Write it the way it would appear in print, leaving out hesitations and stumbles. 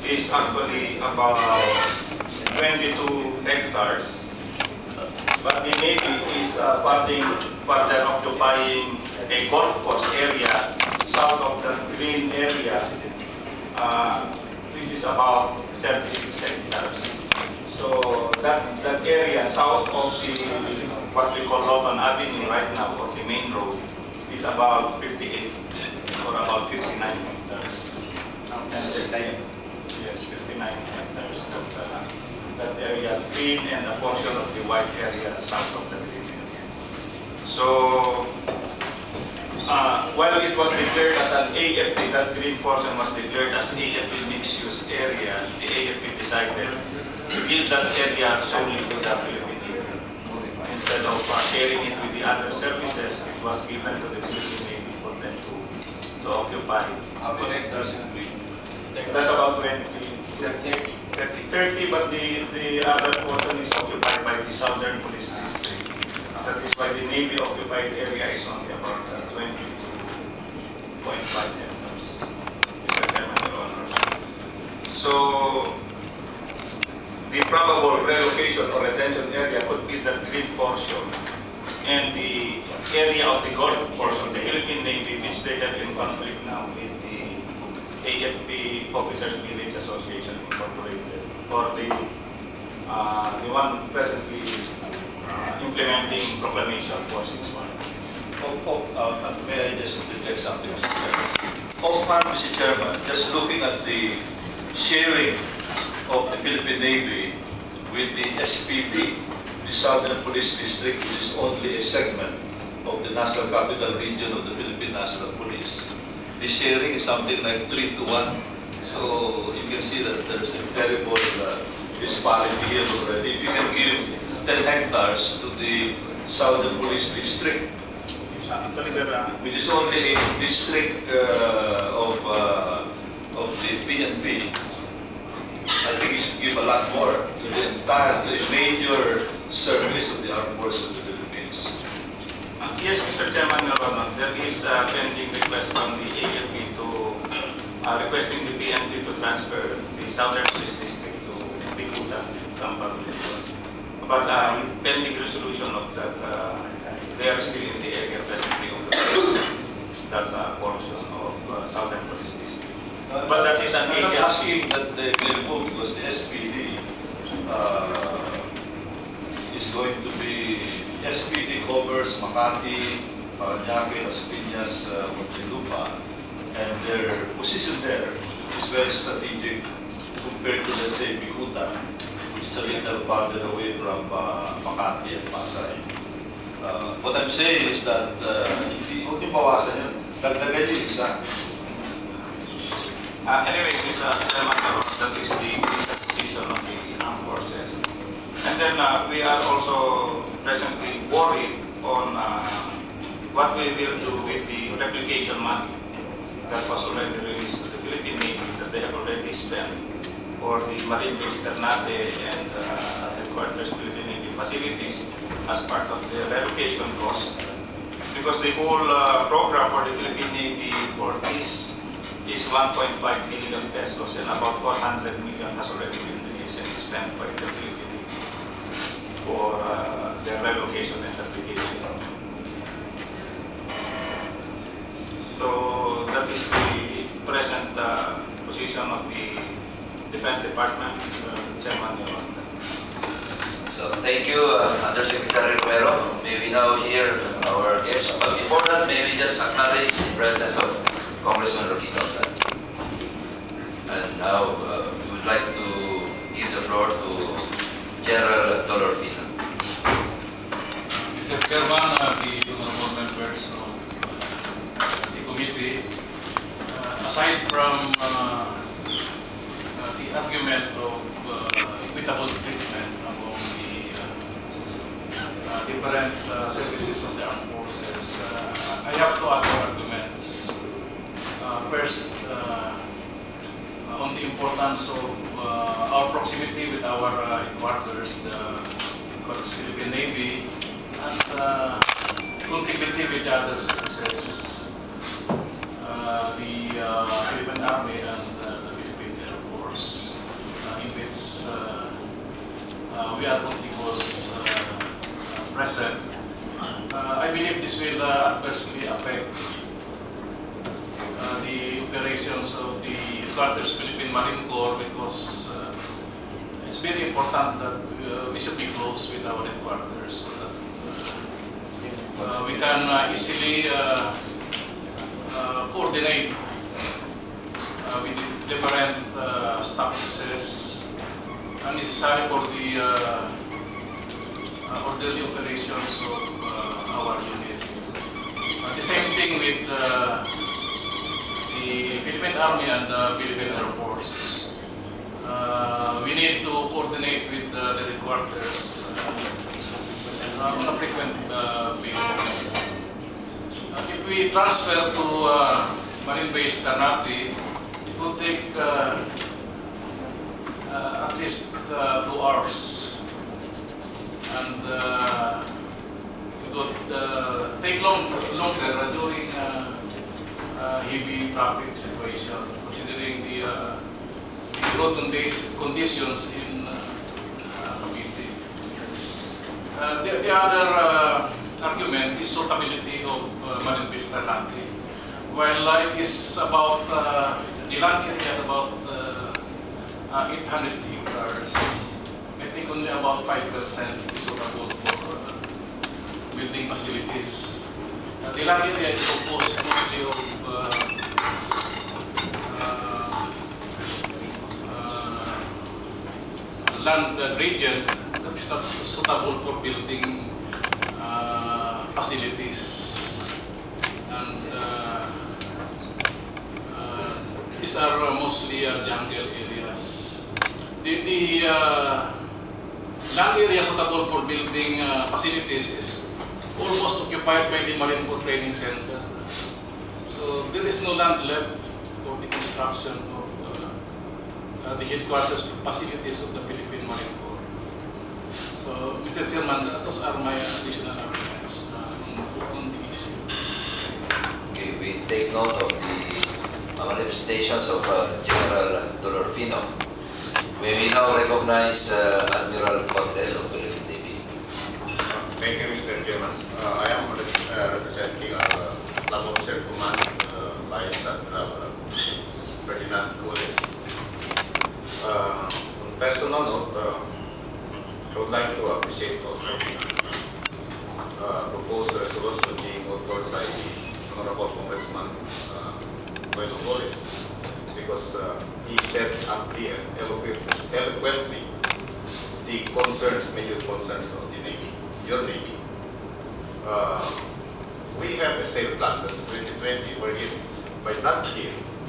is actually about 22 hectares. But the Navy is further occupying a golf course area south of the green area, which is about 36 hectares. So that area south of the what we call Lawton Avenue right now, or the main road, is about 58 or about 59 hectares. Yes, 59 hectares. That area green and a portion of the white area south of the green area. So while it was declared as an AFP, that green portion was declared as AFP mixed-use area, the AFP decided to give that area solely to the Philippine Navy. Instead of sharing it with the other services, it was given to the Philippine Navy for them to occupy. How many hectares in green? That's about 30, but the other portion is occupied by the Southern Police District. That is why the Navy occupied area is only about 22.5 hectares. Mr. Chairman, Your Honors. So the probable relocation or retention area could be the green portion, and the area of the golf portion, the Philippine Navy, which they have in conflict now with the AFP Officers Village Association Incorporated, or the one presently implementing Proclamation 461. May I just interject something, Mr. Chairman? Offhand, Mr. Chairman, just looking at the sharing of the Philippine Navy with the SPD, the Southern Police District, which is only a segment of the National Capital Region of the Philippine National Police. The sharing is something like 3-to-1. So you can see that there's a terrible disparity here already. If you can give 10 hectares to the Southern Police District, which is only a district of the PNP, I think you should give a lot more to the entire, to the major service of the Armed Forces of the Philippines. Yes, Mr. Chairman, Your Honor, there is a pending request from the AFP to requesting the PNP to transfer the Southern Police District to Bikuta, Tampa. But pending resolution of that, they are still in the area presently of that portion of Southern Police District. But that is an I'm not agency. asking that they be removed because the SPD is going to be, SPD covers Makati, Parañaque, Las Piñas, Muntinlupa, and their position there is very strategic compared to, let's say, Bikuta, which is a little farther away from Makati and Pasay. What I'm saying is that huwag niyo bawasan yun. Dagdagan yung isa. Anyway, Mr. Chairman, that is the position of the armed forces. And then we are also presently worried on what we will do with the replication money that was already released to the Philippine Navy, that they have already spent for the Marine Base Ternate and headquarters Philippine Navy facilities as part of the relocation cost. Because the whole program for the Philippine Navy for this is 1.5 billion pesos, and about 400 million has already been released and spent by the Philippine Navy for their relocation and replication. So that is the present position of the Defense Department, Mr. Chairman. So thank you, Undersecretary Romero. May we now hear our guests. But before that, may we just acknowledge the presence of Congressman Rufino. And now we would like to give the floor to General Dolorfino. Mr. Chairman, the honorable members of the committee, aside from the argument of equitable treatment among the different services of the armed forces, I have two other arguments. First, on the importance of our proximity with our headquarters, the Philippine Navy, and contiguity with the other services, the Philippine Army and the Philippine Air Force. we are contiguous present. I believe this will adversely affect the operations of the headquarters Philippine Marine Corps, because it's very important that we should be close with our headquarters so that we can easily coordinate with the different stoppages necessary for the orderly operations of our unit. The same thing with the Philippine Army and the Philippine Air Force. We need to coordinate with the headquarters on a frequent basis. If we transfer to Marine Base Ternate, it will take at least 2 hours. And it would take longer during heavy traffic situation, considering the road conditions in Cavite. The other argument is suitability of Marine Base Ternate. While it is about, the land area is about 800 hectares, I think only about 5% is suitable for building facilities. The land area is composed mostly of land gradient that is not suitable for building facilities, and these are mostly jungle areas. The land area suitable for building facilities is almost occupied by the Marine Corps Training Center. So there is no land left for the construction of the headquarters facilities of the Philippine Marine Corps. So, Mr. Chairman, those are my additional arguments on the issue. Okay, we take note of the manifestations of General Dolorfino. May we now recognize Admiral Cortez of Philippine Navy. Thank you, Mr. Chairman. I am representing our Flag Officer Command, Vice Admiral Ferdinand Golez. On personal note, I would like to appreciate also the proposed resolution being authored by Honorable Congressman Roilo Golez, because he said aptly and eloquently the concerns, major concerns of the Navy, your Navy. We have a sail plan that's 2020, wherein by that year